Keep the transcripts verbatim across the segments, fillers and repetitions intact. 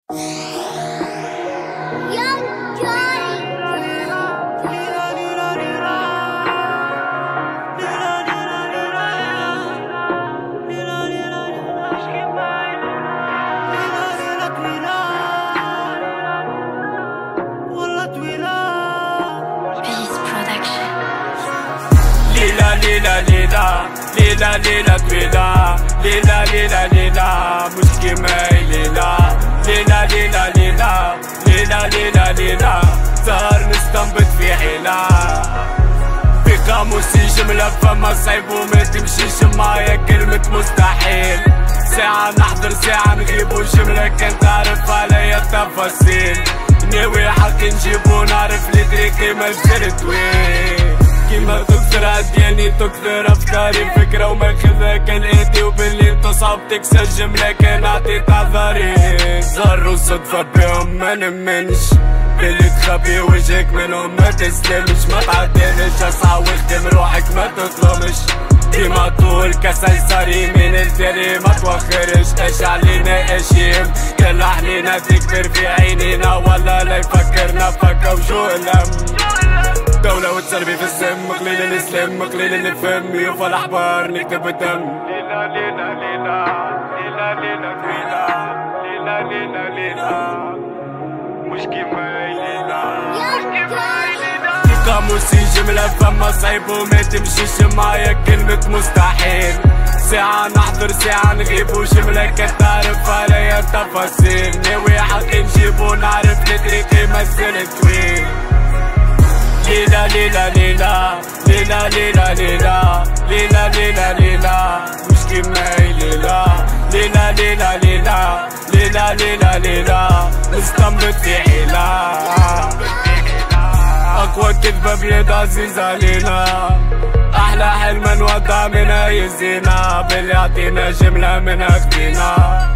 ليلة ليلة ليلة ليلة طويلة ليلة ليلة ليلة مش كيما ليلة ليلة ليلة ليلة ليلة ليلة ليلة سهر نستنبط في حيلة في قاموسي جملة فما صعيب وما تمشيش معايا كلمة مستحيل ساعة نحضر ساعة نغيب وجملة كان تعرف عليا التفاصيل ناوي حق نجيب ونعرف لي طريقي مازال طويل كيما تكثر عدياني تكثر افكاري فكرة وما خذها كالاتي وباللي تصعب تكسر جملة كان عطيت عذاري زهر وصدفة بيهم ما نمنش باللي تخبي وجهك منهم ما تسلمش ما تعدلش اسعى واخدم روحك ما تطلمش ديما طول كسل صار يمين التالي ما توخرش ايش علينا ايش يهم كل علينا تكبر في عينينا ولا لا يفكرنا فكا وجو الهم دولة وتسربي في السم قليل الاسلام قليل الفم يوفى الاحبار نكتب الدم ليلة ليلة ليلة ليلة ليلة طويلة ليلة ليلة ليلة مش كيما ليلة مش كيما ليلة في قاموسي جملة فما صعيب وما تمشيش معايا كلمة مستحيل ساعة نحضر ساعة نغيب وجملة كتعرف عليا التفاصيل ناوي حق نجيب ونعرف لي طريقي مازال طويل ليلة ليلة ليلة ليلة ليلة ليلة ليلة ليلة ليلة مش كيما ليلة ليلة ليلة ليلة ليلة ليلة ليلة نستنبط في حيلة أقوى كذبة بيد عزيز علينا أحلى حلم نودع منها يزينا باللي عطينا جملة منها كدينا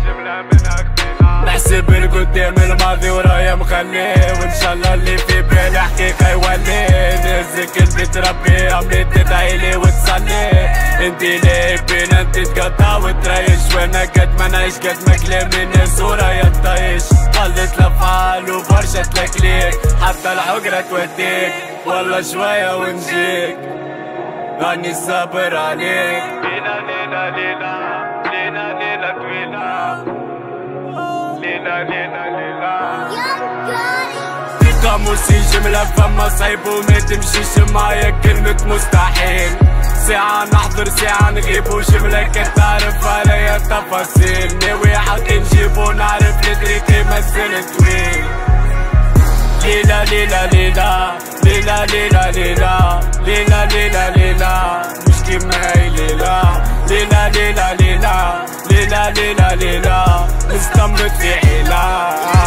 نحسب القدام الماضي ورايا مخليه وان شاء الله اللي في بالي حقيقة يولي نهزك البيت ربي عملي تدعيلي وتصلي انتي ليه بينا انتي تقطع وتريش وانا قد ما نعيش قد ما كلام الناس ورايا تطيش قلت الافعال وبرشا تلاكليك حتى الحجرة توديك والله شوية ونجيك راني صابر عليك ليلة ليلة ليلة ليلة ليلة طويلة ليلة ليلة ليلة في قاموسي جملة فما صعيب وما تمشيش معايا كلمة مستحيل ساعة نحضر ساعة نغيب وجملة كتعرف عليا التفاصيل ناوي حق نجيب ونعرف لي طريقي مازال طويل ليلة ليلة ليلة ليلة ليلة ليلة ليلة ليلة ليلة مش كيما ليلة ليلة ليلة ليلة ليلة ليلة ليلة نستنبط في حيلة